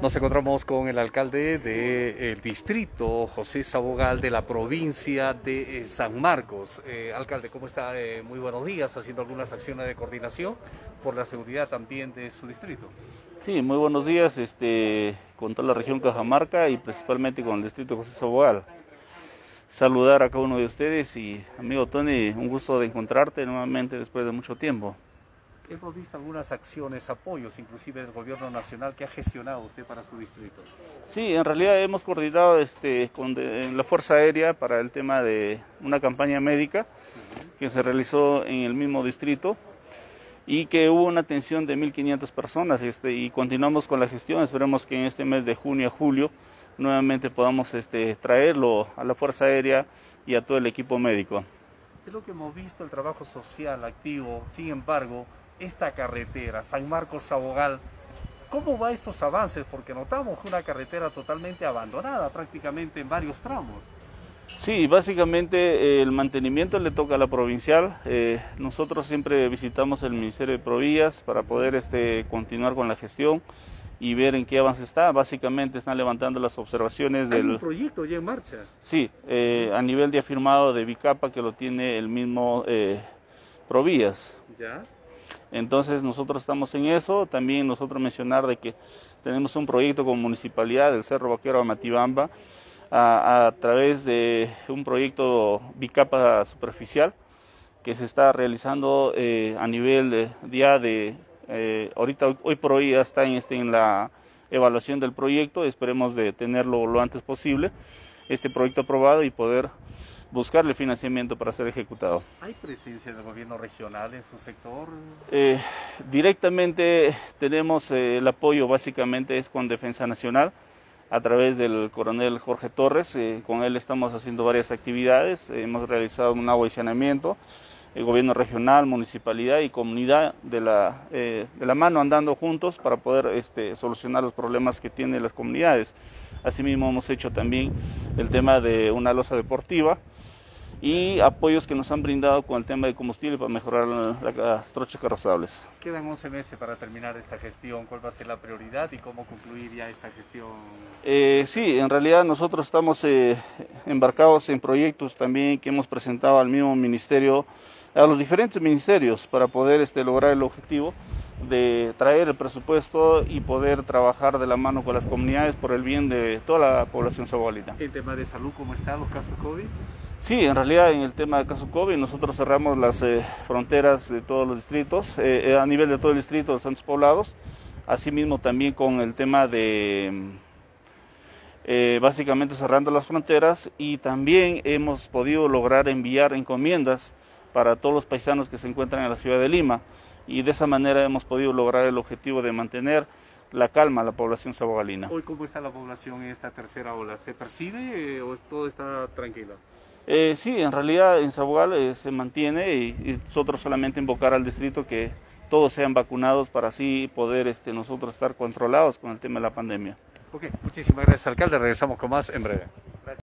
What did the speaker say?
Nos encontramos con el alcalde del distrito, José Sabogal, de la provincia de San Marcos. Alcalde, ¿cómo está? Muy buenos días, haciendo algunas acciones de coordinación por la seguridad también de su distrito. Sí, muy buenos días, con toda la región Cajamarca y principalmente con el distrito José Sabogal. Saludar a cada uno de ustedes y amigo Tony, un gusto de encontrarte nuevamente después de mucho tiempo. Hemos visto algunas acciones, apoyos, inclusive del gobierno nacional, que ha gestionado usted para su distrito. Sí, en realidad hemos coordinado con la Fuerza Aérea para el tema de una campaña médica que se realizó en el mismo distrito y que hubo una atención de 1.500 personas y continuamos con la gestión. Esperemos que en este mes de junio a julio nuevamente podamos traerlo a la Fuerza Aérea y a todo el equipo médico. Es lo que hemos visto, el trabajo social activo. Sin embargo, esta carretera, San Marcos-Sabogal, ¿cómo va estos avances? Porque notamos una carretera totalmente abandonada prácticamente en varios tramos. Sí, básicamente el mantenimiento le toca a la provincial. Nosotros siempre visitamos el Ministerio de Provías para poder continuar con la gestión y ver en qué avance está. Básicamente están levantando las observaciones ¿Hay del... un proyecto ya en marcha? Sí, a nivel de afirmado de Bicapa, que lo tiene el mismo Provías. ¿Ya? Entonces nosotros estamos en eso. También nosotros mencionar de que tenemos un proyecto con municipalidad del Cerro Vaquero a Matibamba a través de un proyecto Bicapa superficial que se está realizando a nivel ahorita hoy por hoy ya está en la evaluación del proyecto. Esperemos de tenerlo lo antes posible, este proyecto aprobado y poder buscarle financiamiento para ser ejecutado. ¿Hay presencia del gobierno regional en su sector? Directamente tenemos el apoyo, básicamente es con Defensa Nacional, a través del coronel Jorge Torres. Con él estamos haciendo varias actividades. Hemos realizado un aguaicionamiento, el gobierno regional, municipalidad y comunidad de la mano, andando juntos para poder solucionar los problemas que tienen las comunidades. Asimismo hemos hecho también el tema de una losa deportiva y apoyos que nos han brindado con el tema de combustible para mejorar las trochas carrozables. Quedan 11 meses para terminar esta gestión. ¿Cuál va a ser la prioridad y cómo concluir ya esta gestión? Sí, en realidad nosotros estamos embarcados en proyectos también que hemos presentado al mismo ministerio, a los diferentes ministerios, para poder lograr el objetivo de traer el presupuesto y poder trabajar de la mano con las comunidades por el bien de toda la población sabogalina. ¿El tema de salud cómo están los casos COVID? Sí, en realidad en el tema de caso COVID nosotros cerramos las fronteras de todos los distritos, a nivel de todo el distrito de Santos Poblados, asimismo también con el tema de básicamente cerrando las fronteras, y también hemos podido lograr enviar encomiendas para todos los paisanos que se encuentran en la ciudad de Lima, y de esa manera hemos podido lograr el objetivo de mantener la calma a la población sabogalina. ¿Hoy cómo está la población en esta tercera ola? ¿Se percibe o todo está tranquilo? Sí, en realidad en Sabogal se mantiene y nosotros solamente invocar al distrito que todos sean vacunados para así poder nosotros estar controlados con el tema de la pandemia. Ok, muchísimas gracias, alcalde. Regresamos con más en breve.